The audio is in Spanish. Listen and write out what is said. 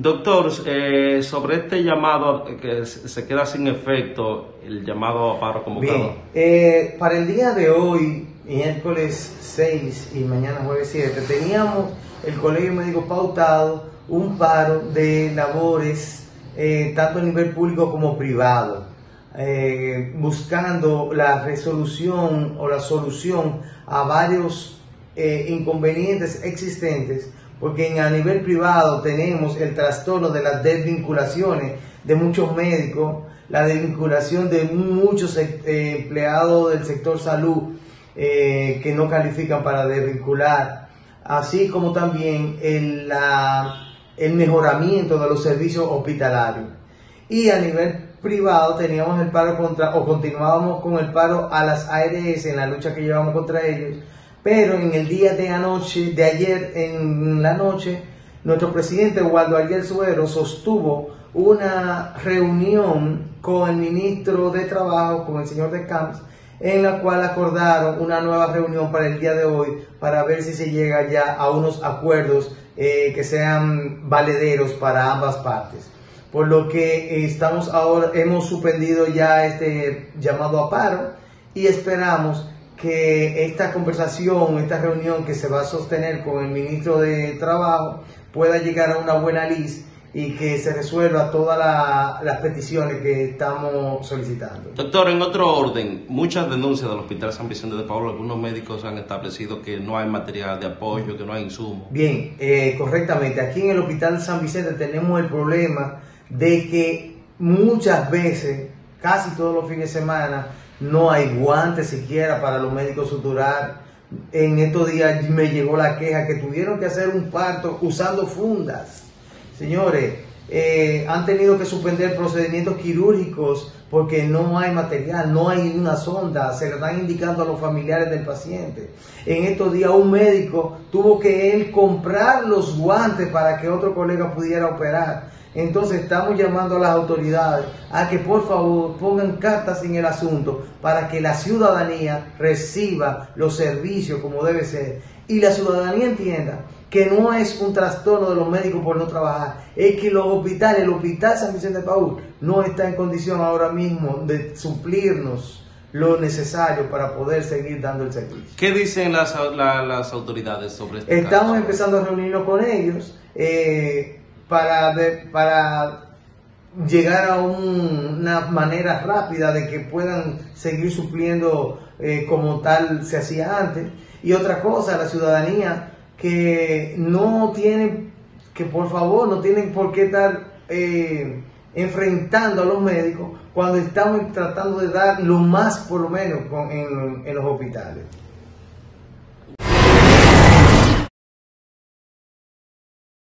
Doctor, sobre este llamado que se queda sin efecto, el llamado a paro convocado. Bien, para el día de hoy, miércoles 6 y mañana jueves 7, teníamos el Colegio Médico pautado un paro de labores, tanto a nivel público como privado, buscando la resolución o la solución a varios inconvenientes existentes, porque a nivel privado tenemos el trastorno de las desvinculaciones de muchos médicos, la desvinculación de muchos empleados del sector salud que no califican para desvincular, así como también el mejoramiento de los servicios hospitalarios. Y a nivel privado teníamos el paro continuábamos con el paro a las ARS en la lucha que llevamos contra ellos. Pero en el día de ayer en la noche, nuestro presidente Waldo Ariel Suero sostuvo una reunión con el ministro de Trabajo, con el señor de Camps, en la cual acordaron una nueva reunión para el día de hoy, para ver si se llega ya a unos acuerdos que sean valederos para ambas partes. Por lo que hemos suspendido ya este llamado a paro y esperamos que esta conversación, esta reunión que se va a sostener con el ministro de Trabajo pueda llegar a una buena luz y que se resuelva todas las peticiones que estamos solicitando. Doctor, en otro orden, muchas denuncias del Hospital San Vicente de Paúl, algunos médicos han establecido que no hay material de apoyo, que no hay insumos. Bien, correctamente. Aquí en el Hospital San Vicente tenemos el problema de que muchas veces, casi todos los fines de semana, no hay guantes siquiera para los médicos suturar. En estos días me llegó la queja que tuvieron que hacer un parto usando fundas. Señores, han tenido que suspender procedimientos quirúrgicos porque no hay material, no hay una sonda, se le están indicando a los familiares del paciente. En estos días un médico tuvo que él comprar los guantes para que otro colega pudiera operar. Entonces estamos llamando a las autoridades a que por favor pongan cartas en el asunto para que la ciudadanía reciba los servicios como debe ser y la ciudadanía entienda que no es un trastorno de los médicos por no trabajar, es que los hospitales, el Hospital San Vicente de Paúl no está en condición ahora mismo de suplirnos lo necesario para poder seguir dando el servicio. ¿Qué dicen las autoridades sobre esto? Estamos empezando a reunirnos con ellos para llegar a una manera rápida de que puedan seguir supliendo como tal se hacía antes. Y otra cosa, la ciudadanía que no tiene, que por favor no tienen por qué estar enfrentando a los médicos cuando estamos tratando de dar lo más por lo menos en los hospitales.